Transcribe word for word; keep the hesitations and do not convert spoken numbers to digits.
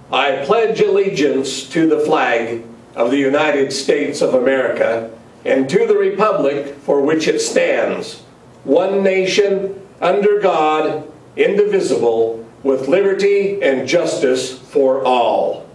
I pledge allegiance to the flag of the United States of America and to the republic for which it stands, one nation, under God, indivisible, with liberty and justice for all.